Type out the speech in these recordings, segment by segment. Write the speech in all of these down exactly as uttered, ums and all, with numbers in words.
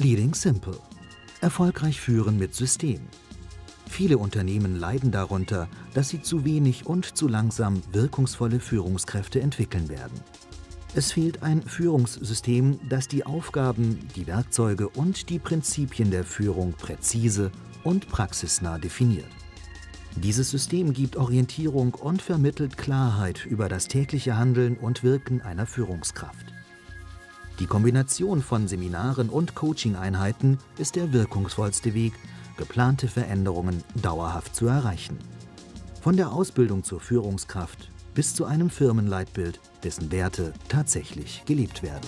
Leading Simple. Erfolgreich führen mit System. Viele Unternehmen leiden darunter, dass sie zu wenig und zu langsam wirkungsvolle Führungskräfte entwickeln werden. Es fehlt ein Führungssystem, das die Aufgaben, die Werkzeuge und die Prinzipien der Führung präzise und praxisnah definiert. Dieses System gibt Orientierung und vermittelt Klarheit über das tägliche Handeln und Wirken einer Führungskraft. Die Kombination von Seminaren und Coaching-Einheiten ist der wirkungsvollste Weg, geplante Veränderungen dauerhaft zu erreichen. Von der Ausbildung zur Führungskraft bis zu einem Firmenleitbild, dessen Werte tatsächlich gelebt werden.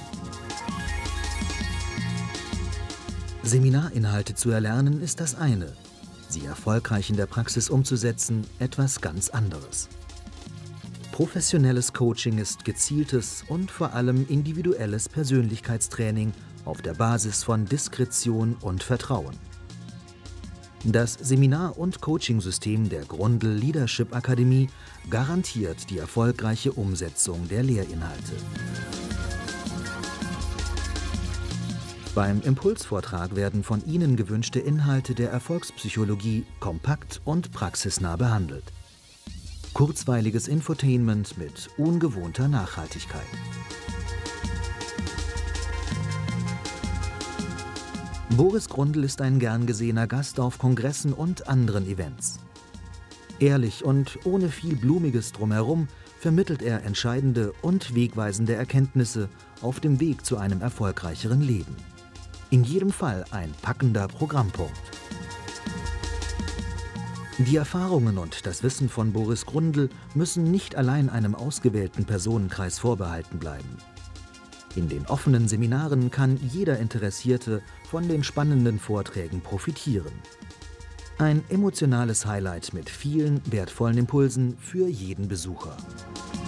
Seminarinhalte zu erlernen ist das eine, sie erfolgreich in der Praxis umzusetzen, etwas ganz anderes. Professionelles Coaching ist gezieltes und vor allem individuelles Persönlichkeitstraining auf der Basis von Diskretion und Vertrauen. Das Seminar- und Coachingsystem der Grundl Leadership Akademie garantiert die erfolgreiche Umsetzung der Lehrinhalte. Beim Impulsvortrag werden von Ihnen gewünschte Inhalte der Erfolgspsychologie kompakt und praxisnah behandelt. Kurzweiliges Infotainment mit ungewohnter Nachhaltigkeit. Boris Grundl ist ein gern gesehener Gast auf Kongressen und anderen Events. Ehrlich und ohne viel Blumiges drumherum vermittelt er entscheidende und wegweisende Erkenntnisse auf dem Weg zu einem erfolgreicheren Leben. In jedem Fall ein packender Programmpunkt. Die Erfahrungen und das Wissen von Boris Grundl müssen nicht allein einem ausgewählten Personenkreis vorbehalten bleiben. In den offenen Seminaren kann jeder Interessierte von den spannenden Vorträgen profitieren. Ein emotionales Highlight mit vielen wertvollen Impulsen für jeden Besucher.